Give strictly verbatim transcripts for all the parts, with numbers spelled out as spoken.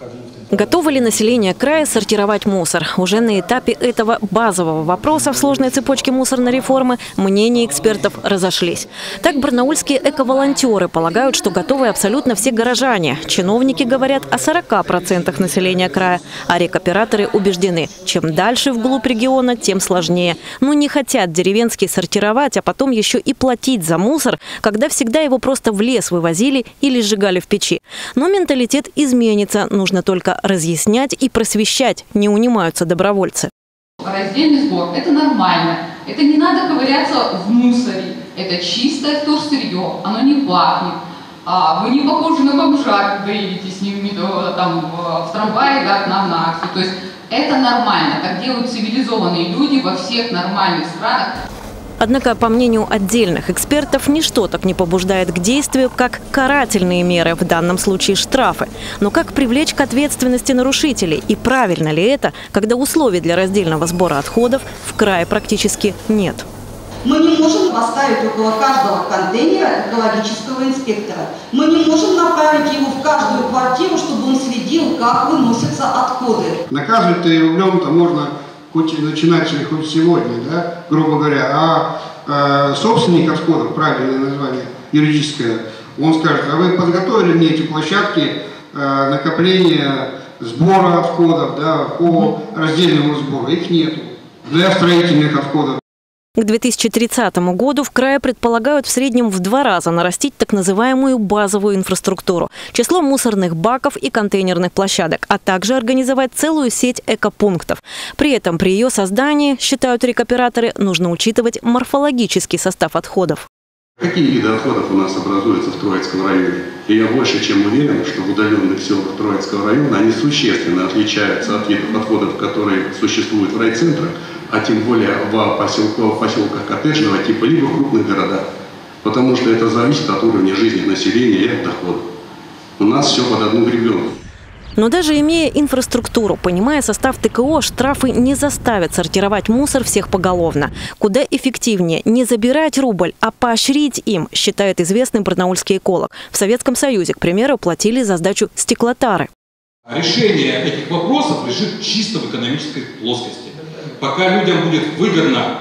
Готово ли население края сортировать мусор? Уже на этапе этого базового вопроса в сложной цепочке мусорной реформы мнения экспертов разошлись. Так барнаульские эко-волонтеры полагают, что готовы абсолютно все горожане. Чиновники говорят о сорока процентах населения края, а рекоператоры убеждены, чем дальше вглубь региона, тем сложнее. Но не хотят деревенские сортировать, а потом еще и платить за мусор, когда всегда его просто в лес вывозили или сжигали в печи. Но менталитет изменится, нужно только разъяснять и просвещать, не унимаются добровольцы. Раздельный сбор – это нормально. Это не надо ковыряться в мусоре. Это чистое вторсырье, оно не пахнет. А вы не похожи на бомжа, когда едете с ним там, в трамвае, да, к нам на акцию. То есть это нормально. Так делают цивилизованные люди во всех нормальных странах. Однако, по мнению отдельных экспертов, ничто так не побуждает к действию, как карательные меры, в данном случае штрафы. Но как привлечь к ответственности нарушителей? И правильно ли это, когда условий для раздельного сбора отходов в крае практически нет? Мы не можем поставить около каждого контейнера экологического инспектора. Мы не можем направить его в каждую квартиру, чтобы он следил, как выносятся отходы. Наказывать-то рублем-то можно хоть начинать хоть сегодня, да, грубо говоря, а э, собственник отходов, правильное название юридическое, он скажет: а вы подготовили мне эти площадки э, накопления сбора отходов, да, по раздельному сбору? Их нету. Для строительных отходов. К две тысячи тридцатому году в крае предполагают в среднем в два раза нарастить так называемую базовую инфраструктуру, число мусорных баков и контейнерных площадок, а также организовать целую сеть экопунктов. При этом при ее создании, считают рекоператоры, нужно учитывать морфологический состав отходов. Какие виды отходов у нас образуются в Троицком районе? И я больше чем уверен, что в удаленных селах Троицкого района они существенно отличаются от видов отходов, которые существуют в райцентрах, а тем более в поселках, поселках коттеджного типа, либо в крупных городах. Потому что это зависит от уровня жизни населения и от дохода. У нас все под одну гребенку. Но даже имея инфраструктуру, понимая состав ТКО, штрафы не заставят сортировать мусор всех поголовно. Куда эффективнее не забирать рубль, а поощрить им, считает известный барнаульский эколог. В Советском Союзе, к примеру, платили за сдачу стеклотары. Решение этих вопросов лежит чисто в экономической плоскости. Пока людям будет выгодно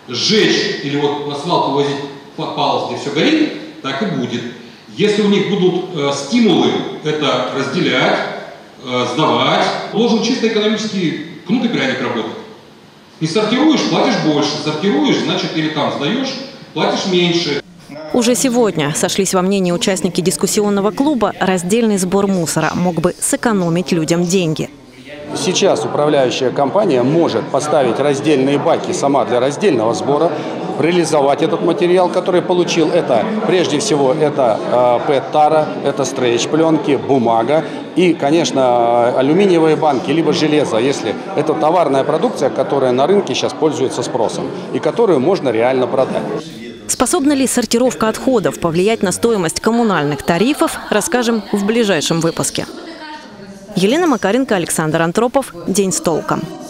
сжечь или вот на свалку возить палец, где все горит, так и будет. Если у них будут э, стимулы это разделять, э, сдавать, должен чисто экономический кнут и пряник работать. Не сортируешь, платишь больше, сортируешь, значит, или там сдаешь, платишь меньше. Уже сегодня сошлись во мнении участники дискуссионного клуба, раздельный сбор мусора мог бы сэкономить людям деньги. Сейчас управляющая компания может поставить раздельные баки сама для раздельного сбора, реализовать этот материал, который получил. Это прежде всего это э, пэт-тара, это стрейч-пленки, бумага и, конечно, алюминиевые банки, либо железо, если это товарная продукция, которая на рынке сейчас пользуется спросом и которую можно реально продать. Способна ли сортировка отходов повлиять на стоимость коммунальных тарифов, расскажем в ближайшем выпуске. Елена Макаренко, Александр Антропов. День с толком.